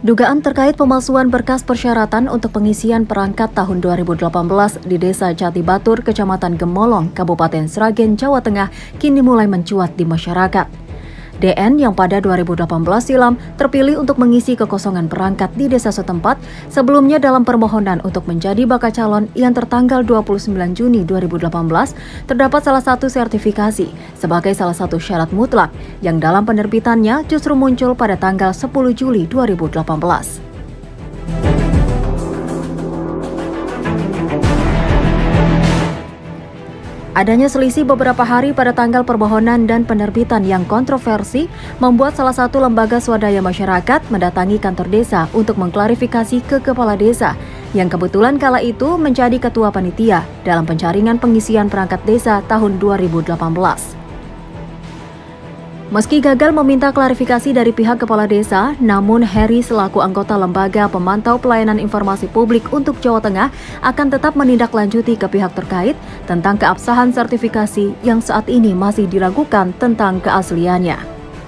Dugaan terkait pemalsuan berkas persyaratan untuk pengisian perangkat tahun 2018 di Desa Jati Batur, Kecamatan Gemolong, Kabupaten Sragen, Jawa Tengah, kini mulai mencuat di masyarakat. DN yang pada 2018 silam terpilih untuk mengisi kekosongan perangkat di desa setempat, sebelumnya dalam permohonan untuk menjadi bakal calon yang tertanggal 29 Juni 2018, terdapat salah satu sertifikasi sebagai salah satu syarat mutlak yang dalam penerbitannya justru muncul pada tanggal 10 Juli 2018. Adanya selisih beberapa hari pada tanggal permohonan dan penerbitan yang kontroversi membuat salah satu lembaga swadaya masyarakat mendatangi kantor desa untuk mengklarifikasi ke kepala desa yang kebetulan kala itu menjadi ketua panitia dalam penjaringan pengisian perangkat desa tahun 2018. Meski gagal meminta klarifikasi dari pihak kepala desa, namun Heri selaku anggota Lembaga Pemantau Pelayanan Informasi Publik untuk Jawa Tengah akan tetap menindaklanjuti ke pihak terkait tentang keabsahan sertifikasi yang saat ini masih diragukan tentang keasliannya.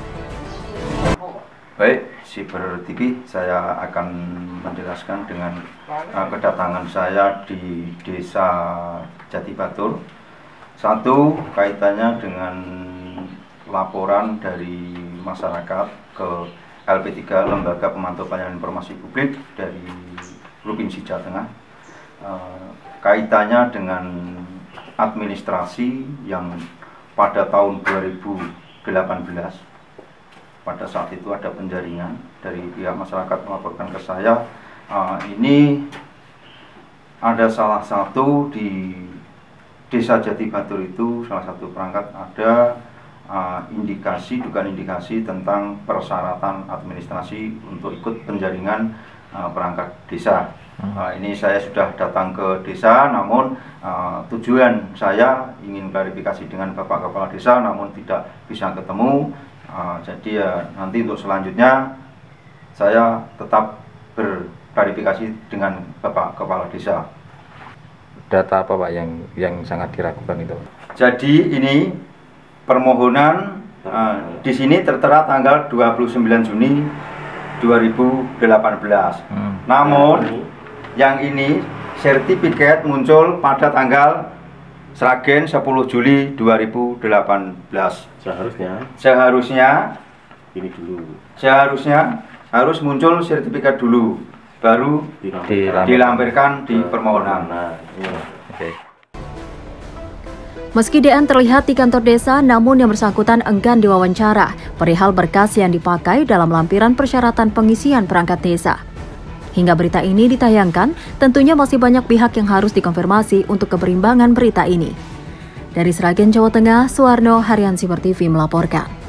Baik, Siber TV, saya akan menjelaskan dengan kedatangan saya di Desa Jati Batur. Satu, kaitannya dengan laporan dari masyarakat ke LP3 Lembaga Pemantau Pelayanan Informasi Publik dari Provinsi Jawa Tengah, kaitannya dengan administrasi yang pada tahun 2018 pada saat itu ada penjaringan dari pihak masyarakat melaporkan ke saya, ini ada salah satu di Desa Jati Batur itu, salah satu perangkat ada dugaan indikasi tentang persyaratan administrasi untuk ikut penjaringan perangkat desa. Ini saya sudah datang ke desa, namun tujuan saya ingin klarifikasi dengan Bapak Kepala Desa, namun tidak bisa ketemu. Jadi ya nanti untuk selanjutnya saya tetap berklarifikasi dengan Bapak Kepala Desa. Data apa Pak yang sangat diragukan itu? Jadi ini permohonan di sini tertera tanggal 29 Juni 2018. Namun yang ini sertifikat muncul pada tanggal Sragen 10 Juli 2018. Seharusnya ini dulu. Seharusnya harus muncul sertifikat dulu, baru dilampirkan di permohonan. Meski DN terlihat di kantor desa, namun yang bersangkutan enggan diwawancara perihal berkas yang dipakai dalam lampiran persyaratan pengisian perangkat desa. Hingga berita ini ditayangkan, tentunya masih banyak pihak yang harus dikonfirmasi untuk keberimbangan berita ini. Dari Sragen, Jawa Tengah, Suwarno Haryansi TV melaporkan.